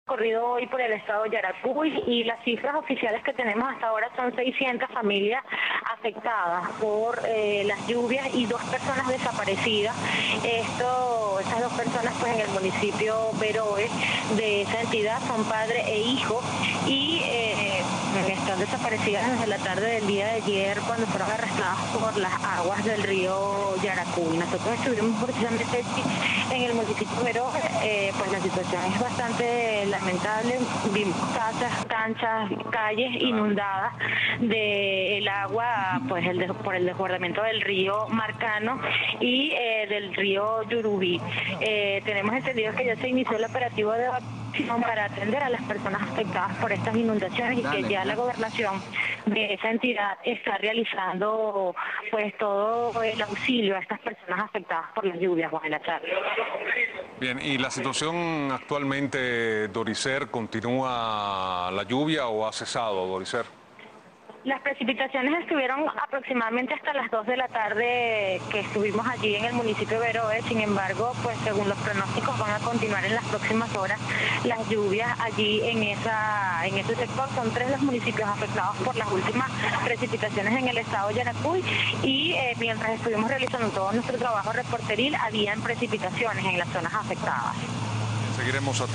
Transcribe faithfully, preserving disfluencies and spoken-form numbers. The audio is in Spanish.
Corrido hoy por el estado de Yaracuy y las cifras oficiales que tenemos hasta ahora son seiscientas familias afectadas por eh, las lluvias y dos personas desaparecidas. Esto, estas dos personas pues en el municipio Beroe de esa entidad son padre e hijo y eh, están desaparecidas desde la tarde del día de ayer cuando fueron arrastradas por las aguas del río Yaracuy. Nosotros estuvimos precisamente en el municipio Beroe, eh, pues la situación es bastante lamentable. Vimos casas, canchas, calles inundadas del agua, pues el de, por el desbordamiento del río Marcano y eh, del río Yurubí. Eh, tenemos entendido que ya se inició el operativo de evacuación para atender a las personas afectadas por estas inundaciones y que ya la gobernación de esa entidad está realizando pues todo el auxilio a estas personas afectadas por las lluvias, Juan Elazar. Bien, ¿y la situación actualmente, Doricer, continúa la lluvia o ha cesado, Doricer? Las precipitaciones estuvieron aproximadamente hasta las dos de la tarde que estuvimos allí en el municipio de Beroe. Sin embargo, pues según los pronósticos van a continuar en las próximas horas las lluvias allí en esa en ese sector. Son tres los municipios afectados por las últimas precipitaciones en el estado de Yaracuy y eh, mientras estuvimos realizando todo nuestro trabajo reporteril, habían precipitaciones en las zonas afectadas. Seguiremos atentos.